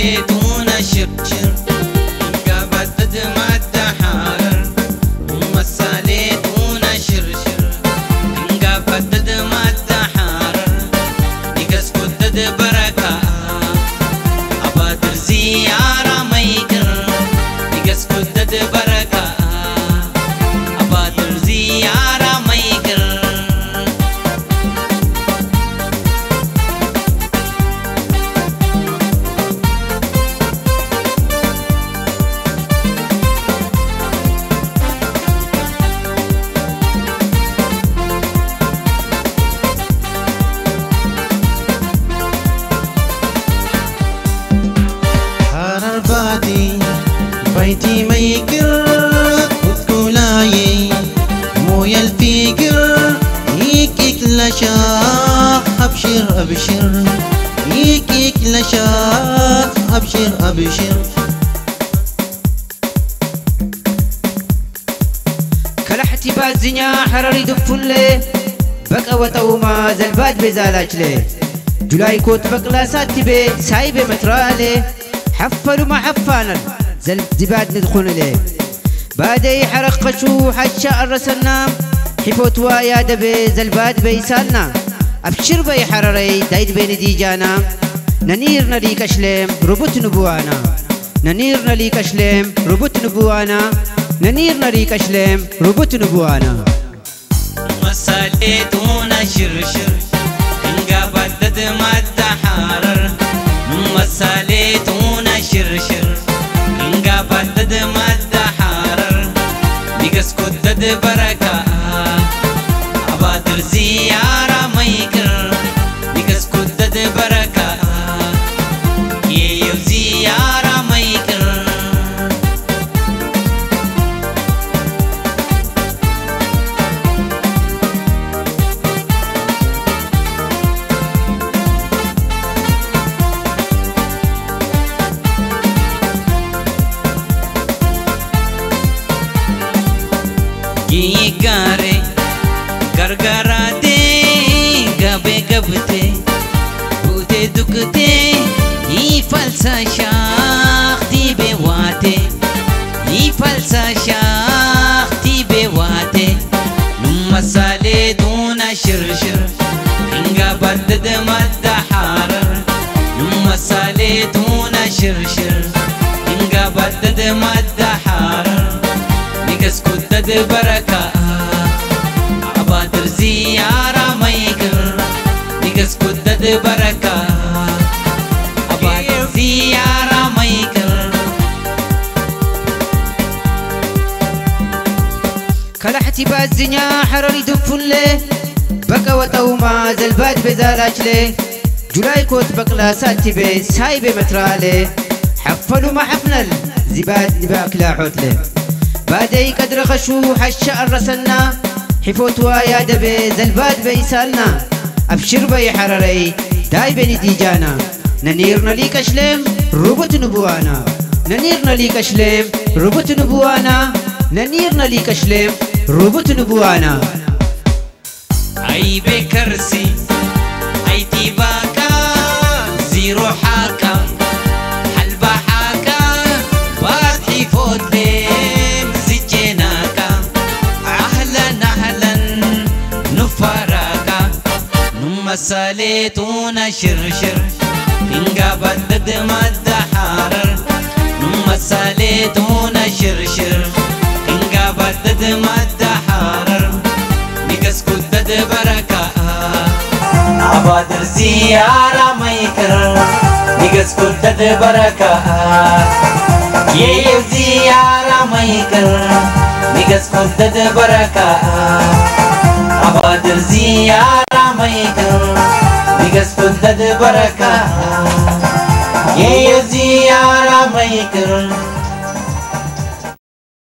مساليتون شرشر قابدد مد حارر مساليتون شرشر قابدد مد حارر نقص كدد بركة أبادر زيارة ميكر نقص كدد بركة أبادر زيارة ميكر بيتي ميكر وتقولاي مويا الفيكر هيك لشاق أبشر أبشر هيك لشاق أبشر أبشر كلحتي بازنيا حراري دفلي بقى وطوما زلبات بزالاج لي جولاي كوت بقلاسات تبي سايبه مترالي حفلوا ما حفانا زباد ندخل ليه بعدي حرق قشو حشا الرسلنا حفوت ويا دبي زلباد بيسالنا أبشر بي حرري دايد بين ديجانا ننير نليك أشلم ربط نبوانا ننير نليك أشلم ربط نبوانا ننير نليك أشلم ربط نبوانا مساليتون شرشر انقابدد مد حارر مساليتون شرشر انقابدد مد حارر نقص كدد بركة أبادر زيارة ميكر نقص كدد بركة يو زيارة ميكر gare gargarate gabe gabte bute dukte hi falsa shakti bewate hi falsa shakti bewate masale duna shirshir inga baddad madda harar masale duna shirshir inga baddad madda harar نقص كدد بركة أبادر زيارة ميكر نقص كدد بركة أبادر زيارة ميكر كلحتي بازنيا حراري دفلي بقى وطوما زلبات بزالاج لي جولاي كوت بقلاسات تبي سايبه مترالي حفلوا ما حفنل زباد نباك لا حوتلي بعدي قدر خشو حشا الرسلنا حفوت ويا دبي زلباد بيسالنا أبشر بي حرري داي بني ديجانا ننير نليك أشلم ربط نبوانا ننير نليك أشلم ربط نبوانا ننير نليك أشلم ربط نبوانا أي بكرسي أي تيباكا زيرو حاكا حلبا حاكا باتحي فوت لي مساليتون شرشر إنقا بدد مد حارر مساليتون شرشر إنقا بدد مد حارر نقص كدد بركة أبادر زيارة ميكر نقص كدد بركة يو زيارة ميكر نقص كدد بركة أبادر زيارة ميكر نقص كدد بركة يو زيارة ميكر